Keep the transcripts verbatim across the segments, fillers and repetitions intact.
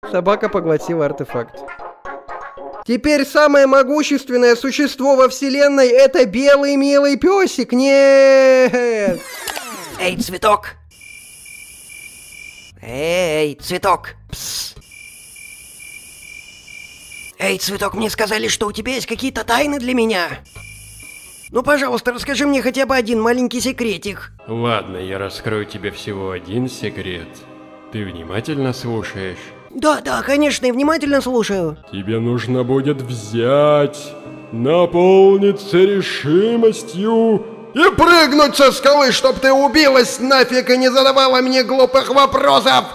Собака поглотила артефакт. Теперь самое могущественное существо во вселенной — это белый милый песик. Нет! Эй, цветок! Эй, цветок! Пс. Эй, цветок, мне сказали, что у тебя есть какие-то тайны для меня. Ну, пожалуйста, расскажи мне хотя бы один маленький секретик. Ладно, я раскрою тебе всего один секрет. Ты внимательно слушаешь? Да, да, конечно, и внимательно слушаю. Тебе нужно будет взять, наполниться решимостью и прыгнуть со скалы, чтоб ты убилась нафиг и не задавала мне глупых вопросов.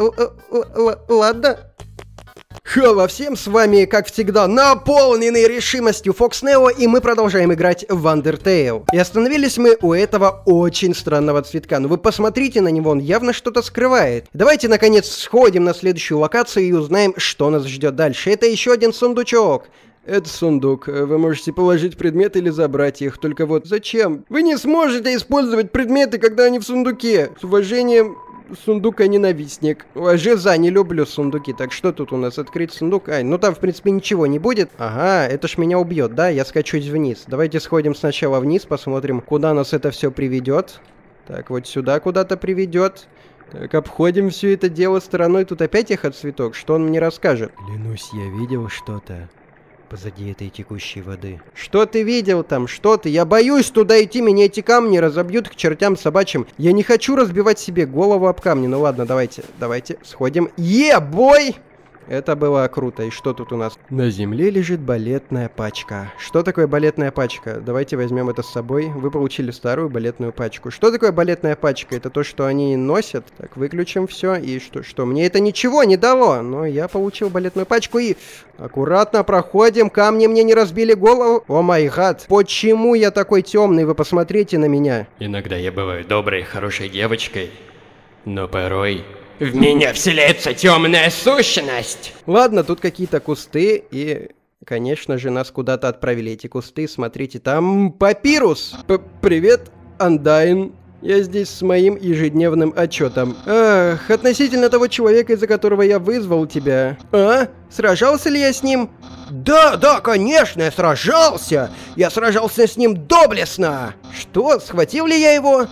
Ладно. Хава всем, с вами, как всегда, наполненный решимостью Фокс Нео, и мы продолжаем играть в Undertale. И остановились мы у этого очень странного цветка. Ну вы посмотрите на него, он явно что-то скрывает. Давайте, наконец, сходим на следующую локацию и узнаем, что нас ждет дальше. Это еще один сундучок. Это сундук. Вы можете положить предметы или забрать их. Только вот зачем? Вы не сможете использовать предметы, когда они в сундуке. С уважением... Сундука-ненавистник. Жиза, не люблю сундуки. Так что тут у нас? Открыть сундук? Ай, ну там в принципе ничего не будет. Ага, это ж меня убьет, да? Я скачусь вниз. Давайте сходим сначала вниз, посмотрим, куда нас это все приведет. Так, вот сюда куда-то приведет. Так, обходим все это дело стороной. Тут опять эхоцветок. Что он мне расскажет? Клянусь, я видел что-то позади этой текущей воды. Что ты видел там? Что ты? Я боюсь туда идти, меня эти камни разобьют к чертям собачьим. Я не хочу разбивать себе голову об камни. Ну ладно, давайте, давайте сходим. Е-бой! Это было круто. И что тут у нас? На земле лежит балетная пачка. Что такое балетная пачка? Давайте возьмем это с собой. Вы получили старую балетную пачку. Что такое балетная пачка? Это то, что они носят. Так, выключим все. И что? Что? Мне это ничего не дало. Но я получил балетную пачку и... Аккуратно проходим. Камни мне не разбили голову. О май гад. Почему я такой темный? Вы посмотрите на меня. Иногда я бываю доброй, хорошей девочкой. Но порой... В меня вселяется темная сущность. Ладно, тут какие-то кусты, и, конечно же, нас куда-то отправили эти кусты. Смотрите, там папирус. П Привет, Андайн. Я здесь с моим ежедневным отчетом. Ах, относительно того человека, из-за которого я вызвал тебя. А? Сражался ли я с ним? Да, да, конечно, я сражался. Я сражался с ним доблестно. Что, схватил ли я его?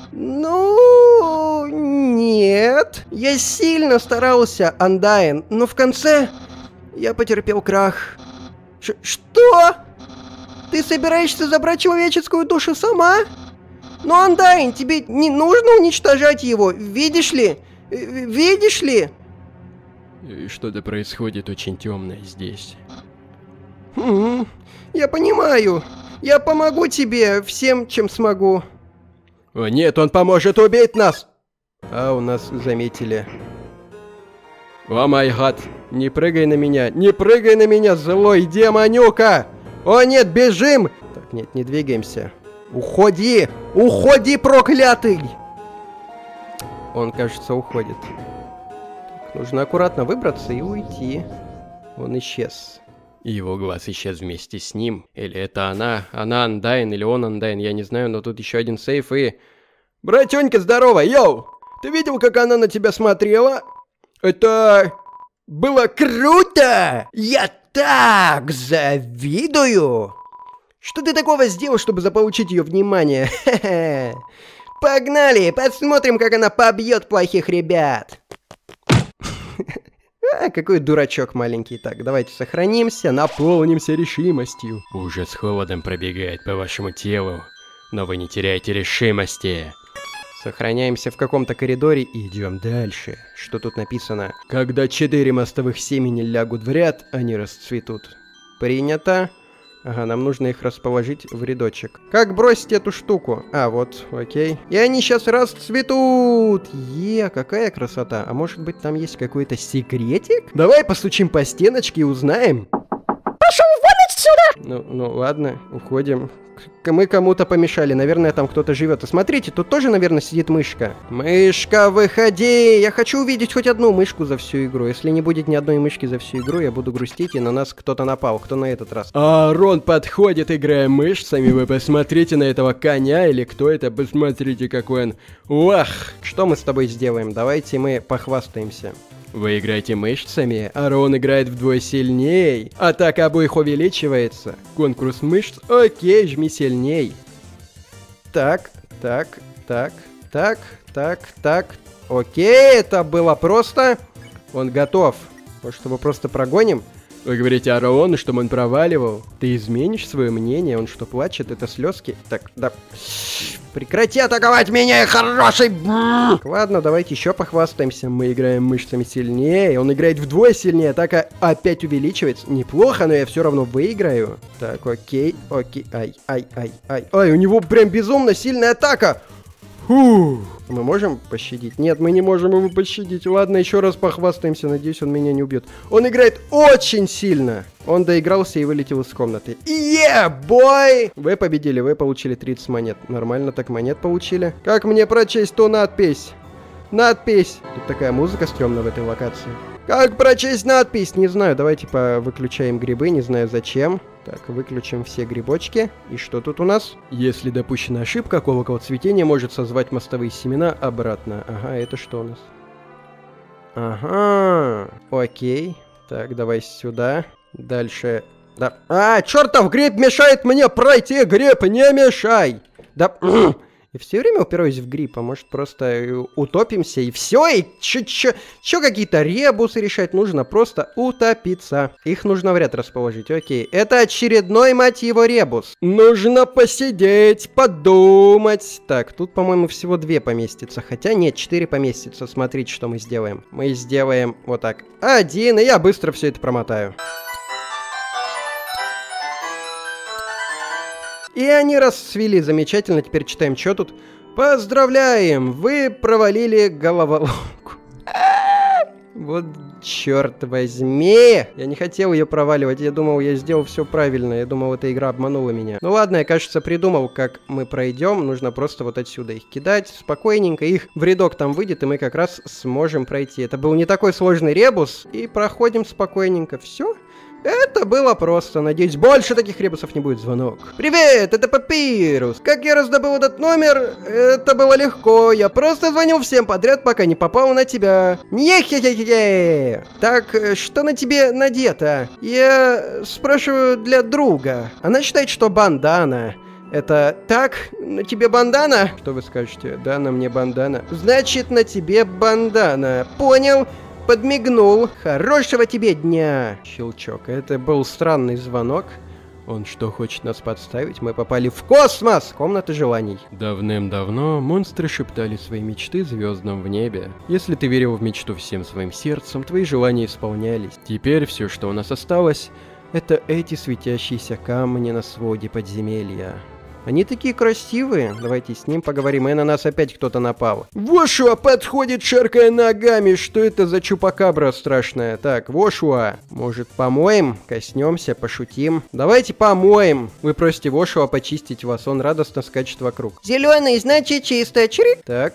Ну, нет. Я сильно старался, Андайн, но в конце я потерпел крах. Ш что? Ты собираешься забрать человеческую душу сама? Ну, Андайн, тебе не нужно уничтожать его, видишь ли? Видишь ли? Что-то происходит очень темное здесь. Хм, я понимаю. Я помогу тебе всем, чем смогу. О нет, он поможет убить нас! А, у нас заметили. О май гад, не прыгай на меня, не прыгай на меня, злой демонюка! О нет, бежим! Так, нет, не двигаемся. Уходи! Уходи, проклятый! Он, кажется, уходит. Так, нужно аккуратно выбраться и уйти. Он исчез. Его глаз исчез вместе с ним. Или это она? Она Андайн, или он Андайн, я не знаю, но тут еще один сейф и... Братенька, здорово, йоу! Ты видел, как она на тебя смотрела? Это... было круто! Я так завидую! Что ты такого сделал, чтобы заполучить ее внимание? Хе-хе. Погнали, посмотрим, как она побьет плохих ребят. А, какой дурачок маленький. Так, давайте сохранимся, наполнимся решимостью. Ужас холодом пробегает по вашему телу, но вы не теряете решимости. Сохраняемся в каком-то коридоре и идем дальше. Что тут написано? Когда четыре мостовых семени лягут в ряд, они расцветут. Принято. Ага, нам нужно их расположить в рядочек. Как бросить эту штуку? А, вот, окей. И они сейчас расцветут! Е, какая красота! А может быть там есть какой-то секретик? Давай постучим по стеночке и узнаем. Пошел вон отсюда! Ну, ну ладно, уходим. Мы кому-то помешали, наверное, там кто-то живет. И смотрите, тут тоже, наверное, сидит мышка. Мышка, выходи! Я хочу увидеть хоть одну мышку за всю игру. Если не будет ни одной мышки за всю игру, я буду грустить, и на нас кто-то напал. Кто на этот раз? А, Рон подходит, играя мышцами. Вы посмотрите на этого коня, или кто это? Посмотрите, какой он. Уах! Что мы с тобой сделаем? Давайте мы похвастаемся. Вы играете мышцами, а Рон играет вдвое сильней. Атака обоих увеличивается. Конкурс мышц, окей, жми сильней. Так, так, так, так, так, так. Окей, это было просто. Он готов. Может, его просто прогоним? Вы говорите о Рону, чтобы он проваливал? Ты изменишь свое мнение? Он что, плачет? Это слезки? Так, да. Прекрати атаковать меня, хороший! Ладно, давайте еще похвастаемся. Мы играем мышцами сильнее. Он играет вдвое сильнее. Атака опять увеличивается. Неплохо, но я все равно выиграю. Так, окей, окей. Ай, ай, ай, ай. Ай, у него прям безумно сильная атака. Фух. Мы можем пощадить? Нет, мы не можем его пощадить. Ладно, еще раз похвастаемся. Надеюсь, он меня не убьет. Он играет очень сильно. Он доигрался и вылетел из комнаты. Yeah, бой! Вы победили, вы получили тридцать монет. Нормально так монет получили. Как мне прочесть ту надпись? Надпись. Тут такая музыка стрёмная в этой локации. Как прочесть надпись? Не знаю, давайте выключаем грибы, не знаю зачем. Так, выключим все грибочки. И что тут у нас? Если допущена ошибка, колокол цветения может созвать мостовые семена обратно. Ага, это что у нас? Ага, окей. Так, давай сюда. Дальше. Да. А, чертов гриб мешает мне пройти, гриб, не мешай! Да. И все время упираюсь в гриб, а может просто утопимся и все, и чё какие-то ребусы решать, нужно просто утопиться. Их нужно в ряд расположить, окей. Это очередной, мать его, ребус. Нужно посидеть, подумать. Так, тут, по-моему, всего две поместится, хотя нет, четыре поместится. Смотрите, что мы сделаем. Мы сделаем вот так. Один, и я быстро все это промотаю. И они расцвели замечательно. Теперь читаем, что тут. Поздравляем! Вы провалили головоломку. Вот черт возьми! Я не хотел ее проваливать. Я думал, я сделал все правильно. Я думал, эта игра обманула меня. Ну ладно, я, кажется, придумал, как мы пройдем. Нужно просто вот отсюда их кидать. Спокойненько. Их в рядок там выйдет, и мы как раз сможем пройти. Это был не такой сложный ребус. И проходим спокойненько. Все. Это было просто. Надеюсь, больше таких ребусов не будет. Звонок. Привет, это Папирус. Как я раздобыл этот номер? Это было легко. Я просто звонил всем подряд, пока не попал на тебя. Не-хе-хе-хе. Так, что на тебе надето? Я спрашиваю для друга. Она считает, что бандана. Это так? На тебе бандана? Что вы скажете? Да, на мне бандана. Значит, на тебе бандана. Понял? Подмигнул. Хорошего тебе дня. Щелчок. Это был странный звонок. Он что, хочет нас подставить? Мы попали в космос! Комната желаний. Давным-давно монстры шептали свои мечты звездам в небе. Если ты верил в мечту всем своим сердцем, твои желания исполнялись. Теперь все, что у нас осталось, это эти светящиеся камни на своде подземелья. Они такие красивые. Давайте с ним поговорим. И на нас опять кто-то напал. Вошуа подходит, шаркая ногами. Что это за чупакабра страшная? Так, Вошуа. Может, помоем? Коснемся, пошутим. Давайте помоем. Вы просите Вошуа почистить вас. Он радостно скачет вокруг. Зеленый, значит чисто. Чирик. Так.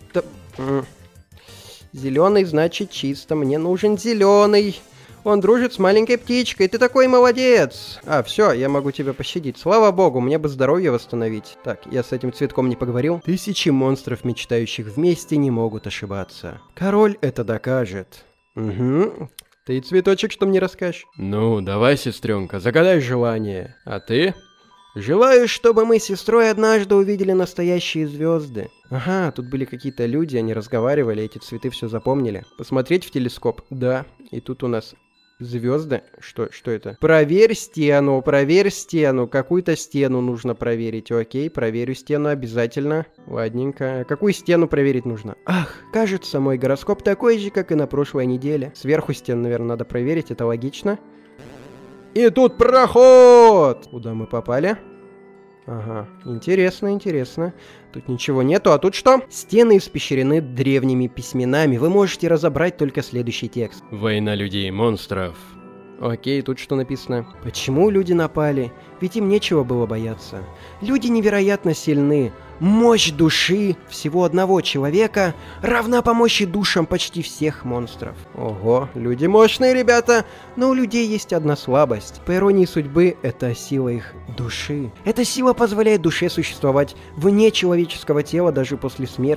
Зеленый, значит чисто. Мне нужен зеленый. Он дружит с маленькой птичкой, ты такой молодец. А, все, я могу тебя пощадить. Слава богу, мне бы здоровье восстановить. Так, я с этим цветком не поговорил. Тысячи монстров, мечтающих вместе, не могут ошибаться. Король это докажет. Угу. Ты цветочек, что мне расскажешь? Ну, давай, сестренка, загадай желание. А ты? Желаю, чтобы мы с сестрой однажды увидели настоящие звезды. Ага, тут были какие-то люди, они разговаривали, эти цветы все запомнили. Посмотреть в телескоп? Да. И тут у нас... Звезды? Что, что это? Проверь стену, проверь стену. Какую-то стену нужно проверить. Окей, проверю стену обязательно. Ладненько. Какую стену проверить нужно? Ах, кажется, мой гороскоп такой же, как и на прошлой неделе. Сверху стену, наверное, надо проверить, это логично. И тут проход! Куда мы попали? Ага, интересно, интересно. Тут ничего нету, а тут что? Стены испещрены древними письменами. Вы можете разобрать только следующий текст. Война людей и монстров. Окей, тут что написано? Почему люди напали? Ведь им нечего было бояться. Люди невероятно сильны. Мощь души всего одного человека равна по мощи душам почти всех монстров. Ого, люди мощные, ребята. Но у людей есть одна слабость. По иронии судьбы, это сила их души. Эта сила позволяет душе существовать вне человеческого тела даже после смерти.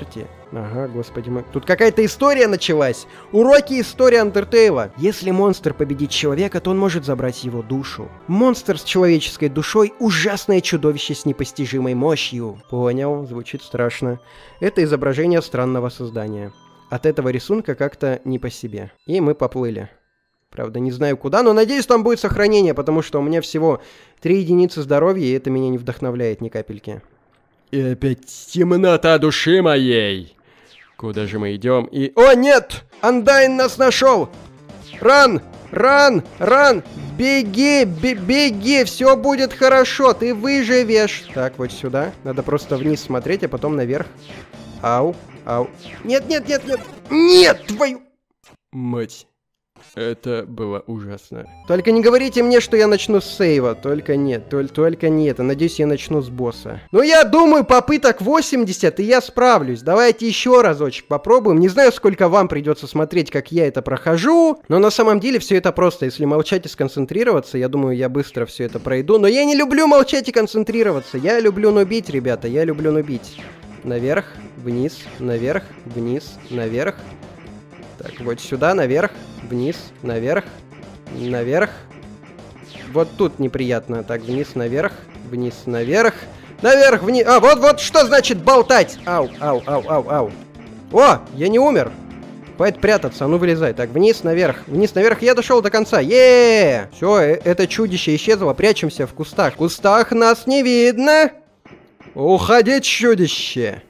Ага, господи мой. Тут какая-то история началась. Уроки истории Undertale. Если монстр победит человека, то он может забрать его душу. Монстр с человеческой душой — ужасное чудовище с непостижимой мощью. Понял, звучит страшно. Это изображение странного создания. От этого рисунка как-то не по себе. И мы поплыли. Правда, не знаю куда, но надеюсь, там будет сохранение, потому что у меня всего три единицы здоровья, и это меня не вдохновляет ни капельки. И опять темнота души моей. Куда же мы идем? И... О, нет! Андайн нас нашел! Ран! Ран! Ран! Беги! Беги! Все будет хорошо! Ты выживешь! Так, вот сюда. Надо просто вниз смотреть, а потом наверх. Ау! Ау! Нет, нет, нет, нет! Нет, твою... Мать. Это было ужасно. Только не говорите мне, что я начну с сейва. Только нет, только, только не это. Надеюсь, я начну с босса. Ну, я думаю, попыток восемьдесят, и я справлюсь. Давайте еще разочек попробуем. Не знаю, сколько вам придется смотреть, как я это прохожу. Но на самом деле все это просто. Если молчать и сконцентрироваться, я думаю, я быстро все это пройду. Но я не люблю молчать и концентрироваться. Я люблю нубить, ребята. Я люблю нубить. Наверх, вниз, наверх, вниз, наверх. Так, вот сюда, наверх, вниз, наверх, наверх. Вот тут неприятно. Так, вниз, наверх, вниз, наверх, наверх, вниз. А, вот-вот, что значит болтать? Ау, ау, ау, ау, ау. О, я не умер. Хватит прятаться, а ну вылезай. Так, вниз, наверх, вниз, наверх. Я дошел до конца. Е-е-е! Все, это чудище исчезло. Прячемся в кустах. В кустах нас не видно. Уходить, чудище.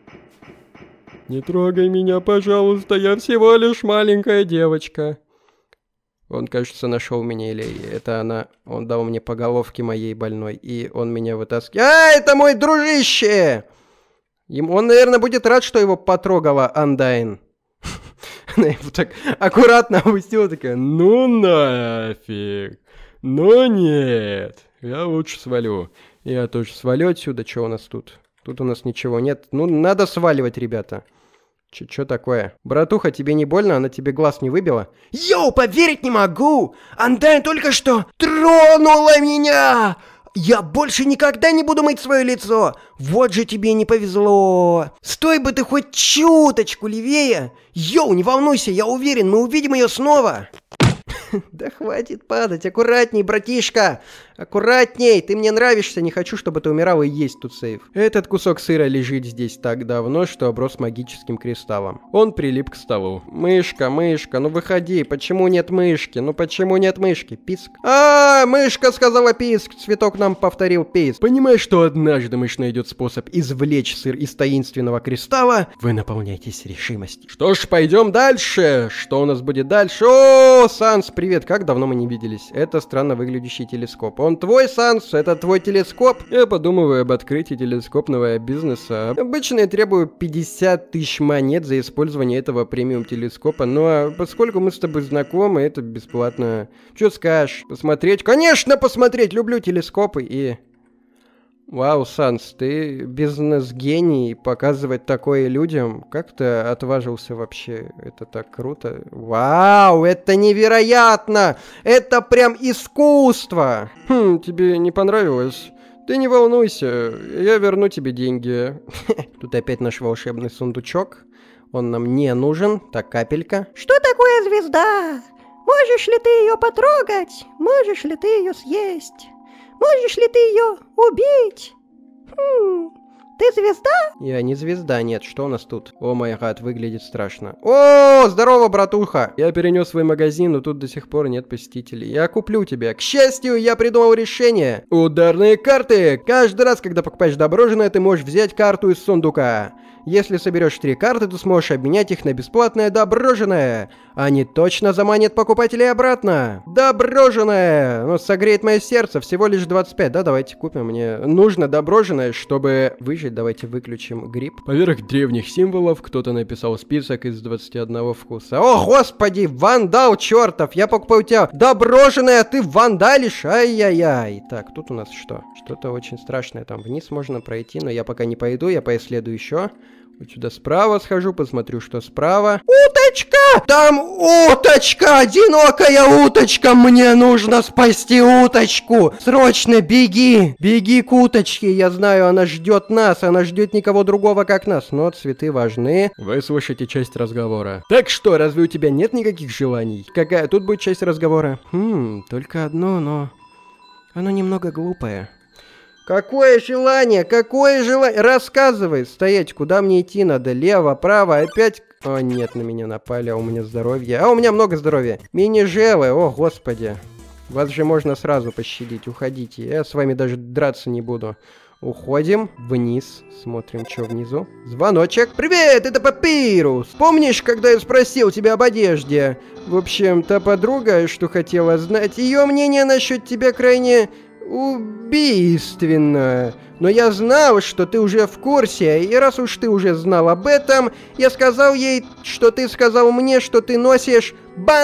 Не трогай меня, пожалуйста, я всего лишь маленькая девочка. Он, кажется, нашел меня, или это она. Он дал мне по головке моей больной, и он меня вытаскивает. А, это мой дружище! Ему, он, наверное, будет рад, что его потрогала Андайн. Она его так аккуратно опустила, такая, ну нафиг, ну нет, я лучше свалю. Я тоже свалю отсюда, что у нас тут? Тут у нас ничего нет. Ну, надо сваливать, ребята. Чё такое? Братуха, тебе не больно? Она тебе глаз не выбила? Йоу, поверить не могу! Андайн только что тронула меня! Я больше никогда не буду мыть свое лицо! Вот же тебе не повезло! Стой бы ты хоть чуточку левее! Йоу, не волнуйся, я уверен, мы увидим ее снова! Да хватит падать, аккуратней, братишка! Аккуратней, ты мне нравишься, не хочу, чтобы ты умирал, и есть тут сейф. Этот кусок сыра лежит здесь так давно, что оброс магическим кристаллом. Он прилип к столу. Мышка, мышка, ну выходи, почему нет мышки? Ну почему нет мышки? Писк. А, мышка сказала писк, цветок нам повторил писк. Понимая, что однажды мышь найдет способ извлечь сыр из таинственного кристалла, вы наполняйтесь решимостью. Что ж, пойдем дальше. Что у нас будет дальше? О, Санс, привет, как давно мы не виделись. Это странно выглядящий телескоп. Он твой, Санс, это твой телескоп. Я подумываю об открытии телескопного бизнеса. Обычно я требую пятьдесят тысяч монет за использование этого премиум телескопа, но поскольку мы с тобой знакомы, это бесплатно. Что скажешь? Посмотреть? Конечно, посмотреть! Люблю телескопы и... Вау, Санс, ты бизнес-гений, показывать такое людям. Как ты отважился вообще? Это так круто. Вау, это невероятно! Это прям искусство! Хм, тебе не понравилось? Ты не волнуйся, я верну тебе деньги. Тут опять наш волшебный сундучок. Он нам не нужен. Так, капелька. Что такое звезда? Можешь ли ты ее потрогать? Можешь ли ты ее съесть? Можешь ли ты ее убить? Хм, ты звезда? Я не звезда, нет. Что у нас тут? О май гад, выглядит страшно. О, здорово, братуха! Я перенес свой магазин, но тут до сих пор нет посетителей. Я куплю тебя. К счастью, я придумал решение. Ударные карты. Каждый раз, когда покупаешь доброженное, ты можешь взять карту из сундука. Если соберешь три карты, ты сможешь обменять их на бесплатное доброженное. Они точно заманят покупателей обратно. Доброженное! Ну, согреет мое сердце. Всего лишь двадцать пять. Да, давайте купим. Мне нужно доброженное, чтобы выжить. Давайте выключим гриб. Поверх древних символов кто-то написал список из двадцати одного вкуса. О, господи, вандал чертов! Я покупаю у тебя доброженное, а ты вандалишь? Ай-яй-яй. Так, тут у нас что? Что-то очень страшное. Там вниз можно пройти, но я пока не пойду. Я поисследую еще. Вот сюда справа схожу, посмотрю, что справа. Уточка! Там уточка! Одинокая уточка! Мне нужно спасти уточку! Срочно беги! Беги к уточке! Я знаю, она ждет нас, она ждет никого другого, как нас. Но цветы важны. Вы слышите часть разговора. Так что, разве у тебя нет никаких желаний? Какая тут будет часть разговора? Хм, только одно, но... оно немного глупое. Какое желание? Какое желание? Рассказывай. Стоять, куда мне идти надо? Лево, право, опять... О, нет, на меня напали, а у меня здоровье. А у меня много здоровья. Мини-желы, о, господи. Вас же можно сразу пощадить, уходите. Я с вами даже драться не буду. Уходим вниз, смотрим, что внизу. Звоночек. Привет, это Папирус. Помнишь, когда я спросил тебя об одежде? В общем, та подруга, что хотела знать, ее мнение насчет тебя крайне... убийственно. Но я знал, что ты уже в курсе, и раз уж ты уже знал об этом, я сказал ей, что ты сказал мне, что ты носишь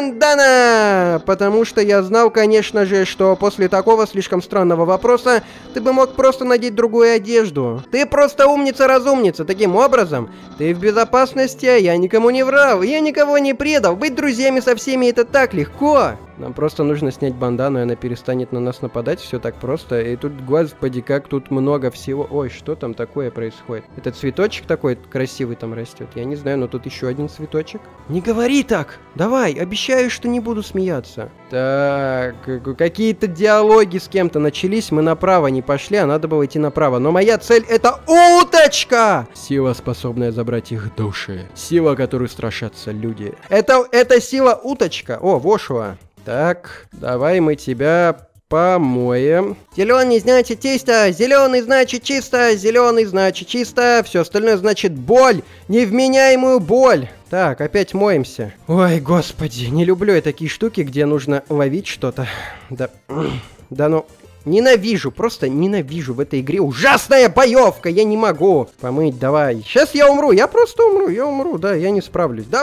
бандана! Потому что я знал, конечно же, что после такого слишком странного вопроса ты бы мог просто надеть другую одежду. Ты просто умница-разумница. Таким образом, ты в безопасности, а я никому не врал, я никого не предал. Быть друзьями со всеми это так легко. Нам просто нужно снять бандану, и она перестанет на нас нападать. Все так просто. И тут, господи, как тут много всего. Ой, что там такое происходит? Это цветочек такой красивый там растет. Я не знаю, но тут еще один цветочек. Не говори так! Давай, обещаю, что не буду смеяться. Так, какие-то диалоги с кем-то начались. Мы направо не пошли, а надо было идти направо. Но моя цель — это уточка! Сила, способная забрать их души. Сила, которую страшатся люди. Это, это сила уточка. О, Вошуа. Так, давай мы тебя помоем. Зеленый значит чисто, зеленый значит чисто, зеленый значит чисто, все остальное значит боль, невменяемую боль. Так, опять моемся. Ой, господи, не люблю я такие штуки, где нужно ловить что-то. Да, да ну... Ненавижу, просто ненавижу в этой игре. Ужасная боевка, я не могу помыть, давай. Сейчас я умру, я просто умру, я умру, да, я не справлюсь. Да,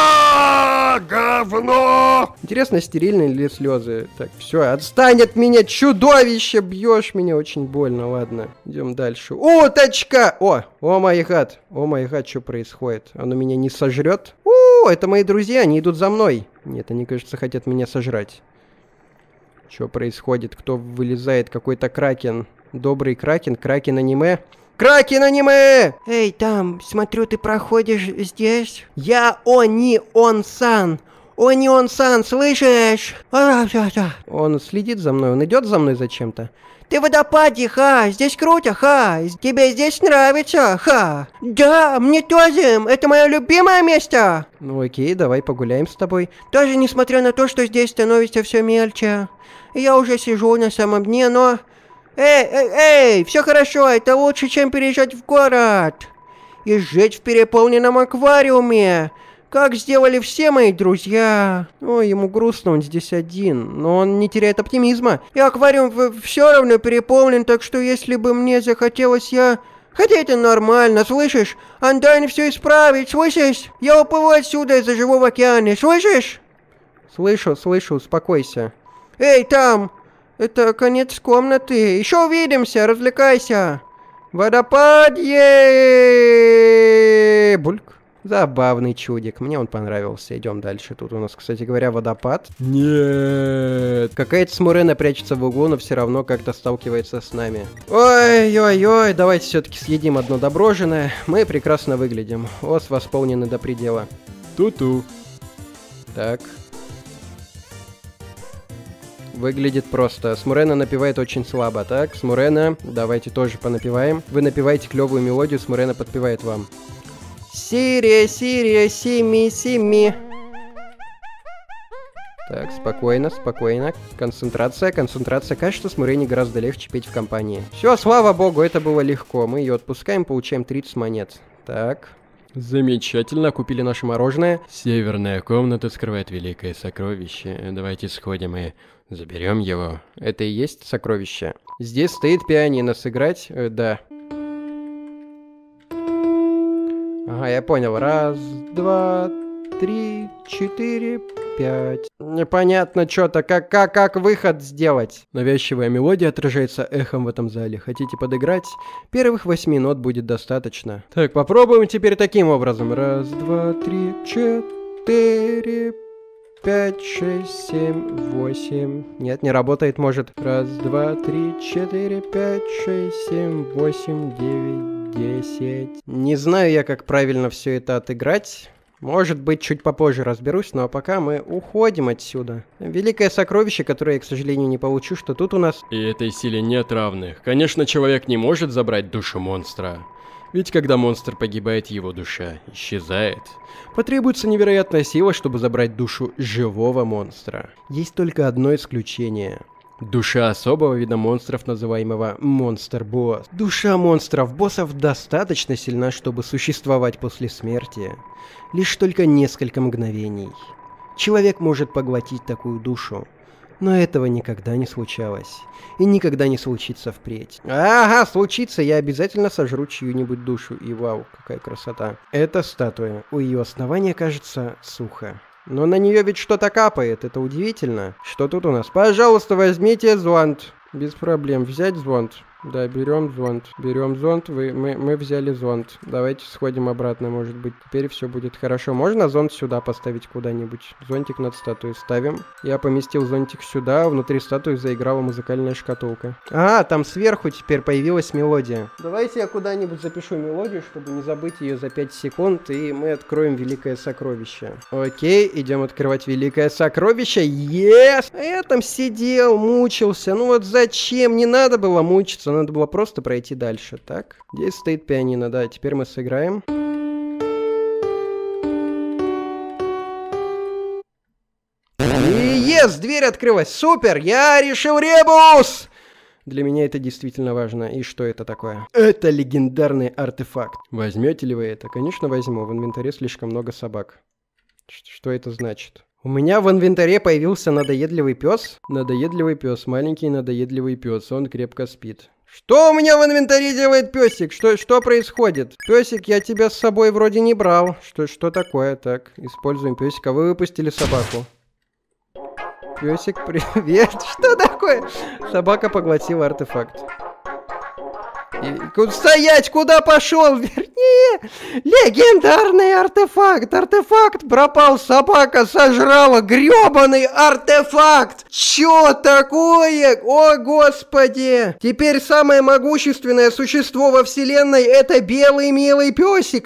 а, говно! Интересно, стерильные ли слезы? Так, все, отстань от меня, чудовище, бьешь меня очень больно, ладно. Идем дальше. Уточка! О, о май гад, о май гад, что происходит? Оно меня не сожрет? О, это мои друзья, они идут за мной. Нет, они, кажется, хотят меня сожрать. Что происходит? Кто вылезает? Какой-то кракен. Добрый кракен. Кракен аниме. Кракен аниме! Эй, там, смотрю, ты проходишь здесь. Я Они-он-сан. Они-он-сан, слышишь? А, да, да. Он следит за мной, он идет за мной зачем-то. Ты в водопаде, ха, здесь круто, ха, тебе здесь нравится, ха. Да, мне тоже, это мое любимое место. Ну окей, давай погуляем с тобой. Даже несмотря на то, что здесь становится все мельче. Я уже сижу на самом дне, но... Эй, эй, эй, все хорошо, это лучше, чем переезжать в город. И жить в переполненном аквариуме. Как сделали все мои друзья. Ой, ему грустно, он здесь один, но он не теряет оптимизма. И аквариум все равно переполнен, так что если бы мне захотелось, я... Хотя это нормально, слышишь? Undyne все исправить, слышишь? Я уплыву отсюда и заживу в океане, слышишь? Слышу, слышу, успокойся. Эй, там! Это конец комнаты. Еще увидимся, развлекайся. Водопад, е Бульк. Забавный чудик, мне он понравился. Идем дальше. Тут у нас, кстати говоря, водопад. Нет. Какая-то Смурена прячется в углу, но все равно как-то сталкивается с нами. Ой-ой-ой, давайте все-таки съедим одно доброженное. Мы прекрасно выглядим. Ос восполнены до предела. Ту-ту. Так. Выглядит просто. Смурена напевает очень слабо. Так, Смурена, давайте тоже понапеваем. Вы напеваете клевую мелодию, Смурена подпевает вам. Сирия, Сирия, сими, сими. Так, спокойно, спокойно. Концентрация, концентрация. Кажется, Смурене гораздо легче петь в компании. Все, слава богу, это было легко. Мы ее отпускаем, получаем тридцать монет. Так. Замечательно, купили наше мороженое. Северная комната скрывает великое сокровище. Давайте сходим и заберем его. Это и есть сокровище. Здесь стоит пианино. Сыграть? Э, да. Ага, я понял. Раз, два, три, четыре, пять. Непонятно что-то, как, как, как выход сделать. Навязчивая мелодия отражается эхом в этом зале. Хотите подыграть? Первых восьми нот будет достаточно. Так, попробуем теперь таким образом. Раз, два, три, четыре, пять, шесть, семь, восемь. Нет, не работает, может. Раз, два, три, четыре, пять, шесть, семь, восемь, девять, десять. Не знаю я, как правильно все это отыграть. Может быть, чуть попозже разберусь, но пока мы уходим отсюда. Великое сокровище, которое я, к сожалению, не получу, что тут у нас... И этой силе нет равных. Конечно, человек не может забрать душу монстра. Ведь когда монстр погибает, его душа исчезает. Потребуется невероятная сила, чтобы забрать душу живого монстра. Есть только одно исключение. Душа особого вида монстров, называемого монстр-босс. Душа монстров-боссов достаточно сильна, чтобы существовать после смерти. Лишь только несколько мгновений. Человек может поглотить такую душу. Но этого никогда не случалось. И никогда не случится впредь. Ага, случится, я обязательно сожру чью-нибудь душу. И вау, какая красота. Это статуя. У ее основания, кажется, сухо. Но на нее ведь что-то капает, это удивительно. Что тут у нас? Пожалуйста, возьмите зонт. Без проблем. Взять зонт. Да, берем зонт. Берем зонт. Вы, мы, мы взяли зонт. Давайте сходим обратно, может быть. Теперь все будет хорошо. Можно зонт сюда поставить куда-нибудь? Зонтик над статуей ставим. Я поместил зонтик сюда. Внутри статуи заиграла музыкальная шкатулка. А, там сверху теперь появилась мелодия. Давайте я куда-нибудь запишу мелодию, чтобы не забыть ее за пять секунд. И мы откроем великое сокровище. Окей, идем открывать великое сокровище. Yes! Я там сидел, мучился. Ну вот зачем? Не надо было мучиться. Надо было просто пройти дальше. Так, здесь стоит пианино, да, теперь мы сыграем. И ес, дверь открылась, супер, я решил ребус! Для меня это действительно важно. И что это такое? Это легендарный артефакт. Возьмете ли вы это? Конечно, возьму. В инвентаре слишком много собак. Что это значит? У меня в инвентаре появился надоедливый пес. Надоедливый пес, маленький надоедливый пес, он крепко спит. Что у меня в инвентаре делает песик? Что, что происходит? Песик, я тебя с собой вроде не брал. Что, что такое? Так, используем песика. Вы выпустили собаку. Песик, привет. Что такое? Собака поглотила артефакт. И, стоять, куда пошел? Вернее, легендарный артефакт. Артефакт пропал, собака сожрала гребаный артефакт. Чё такое? О, господи. Теперь самое могущественное существо во вселенной — это белый милый песик.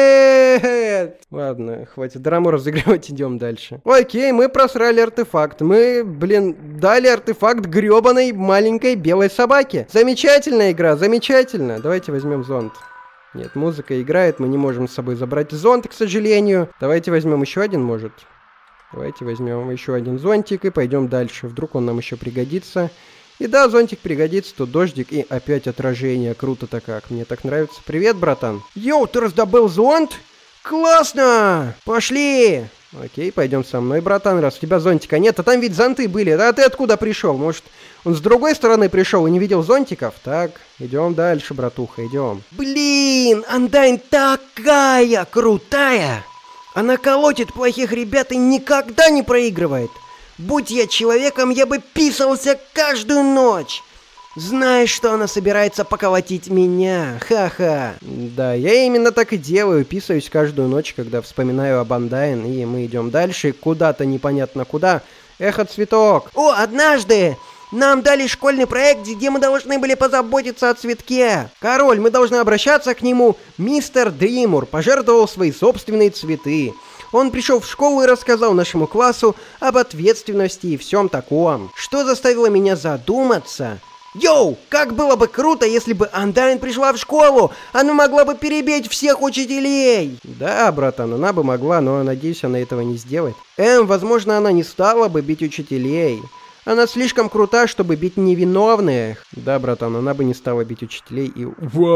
Нет. Ладно, хватит драму разыгрывать, идем дальше. Окей, мы просрали артефакт. Мы, блин, дали артефакт гребаной маленькой белой собаке. Замечательная игра, замечательная. Давайте возьмем зонт. Нет, музыка играет, мы не можем с собой забрать зонт, к сожалению. Давайте возьмем еще один, может. Давайте возьмем еще один зонтик и пойдем дальше. Вдруг он нам еще пригодится. И да, зонтик пригодится, тут дождик и опять отражение. Круто-то как, мне так нравится. Привет, братан. Йоу, ты раздобыл зонт? Классно! Пошли! Окей, пойдем со мной, братан, раз у тебя зонтика нет. А там ведь зонты были. А ты откуда пришел? Может, он с другой стороны пришел и не видел зонтиков? Так, идем дальше, братуха, идем. Блин, Undyne такая крутая! Она колотит плохих ребят и никогда не проигрывает. Будь я человеком, я бы писался каждую ночь. Знаешь, что она собирается поколотить меня? Ха-ха. Да, я именно так и делаю. Писаюсь каждую ночь, когда вспоминаю об Undyne. И мы идем дальше, куда-то непонятно куда. Эхо-цветок. О, однажды нам дали школьный проект, где мы должны были позаботиться о цветке. Король, мы должны обращаться к нему. Мистер Дримур пожертвовал свои собственные цветы. Он пришел в школу и рассказал нашему классу об ответственности и всем таком. Что заставило меня задуматься... Йоу, как было бы круто, если бы Undyne пришла в школу. Она могла бы перебить всех учителей. Да, братан, она бы могла, но надеюсь, она этого не сделает. Эм, возможно, она не стала бы бить учителей. Она слишком крута, чтобы бить невиновных. Да, братан, она бы не стала бить учителей и...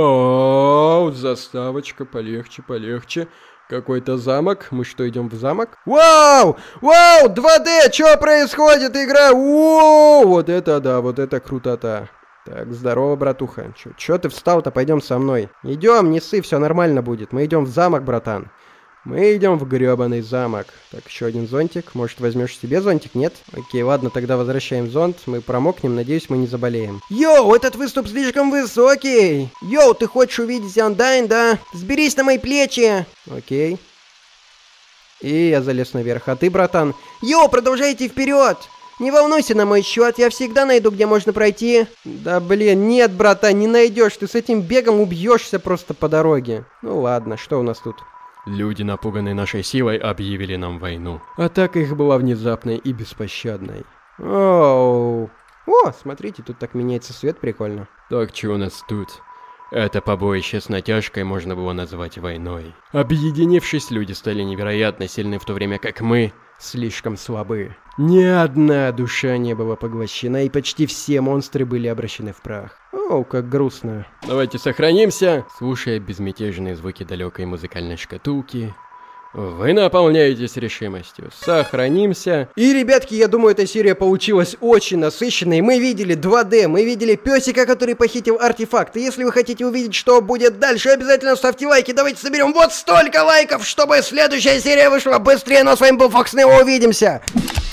Вау, заставочка, полегче, полегче. Какой-то замок. Мы что, идем в замок? Вау! Вау! два дэ! Что происходит, игра? Воу! Вот это да, вот это крутота. Так, здорово, братуха. Чё, чё ты встал-то? Пойдем со мной. Идем, не ссы, все нормально будет. Мы идем в замок, братан. Мы идем в грёбаный замок. Так, еще один зонтик. Может, возьмешь себе зонтик? Нет? Окей, ладно, тогда возвращаем зонт. Мы промокнем, надеюсь, мы не заболеем. Йоу, этот выступ слишком высокий. Йоу, ты хочешь увидеть Андайн, да? Сберись на мои плечи. Окей. И я залез наверх. А ты, братан? Йоу, продолжайте вперед. Не волнуйся на мой счет, я всегда найду, где можно пройти. Да блин, нет, братан, не найдешь. Ты с этим бегом убьешься просто по дороге. Ну ладно, что у нас тут? Люди, напуганные нашей силой, объявили нам войну. Атака их была внезапной и беспощадной. Оу. О, смотрите, тут так меняется свет, прикольно. Так, что у нас тут? Это побоище с натяжкой можно было назвать войной. Объединившись, люди стали невероятно сильны, в то время как мы слишком слабы. Ни одна душа не была поглощена, и почти все монстры были обращены в прах. О, как грустно. Давайте сохранимся, слушая безмятежные звуки далекой музыкальной шкатулки. Вы наполняетесь решимостью. Сохранимся. И, ребятки, я думаю, эта серия получилась очень насыщенной. Мы видели два дэ, мы видели песика, который похитил артефакт. И если вы хотите увидеть, что будет дальше, обязательно ставьте лайки. Давайте соберем вот столько лайков, чтобы следующая серия вышла быстрее. Ну а с вами был Фокс Нео, увидимся.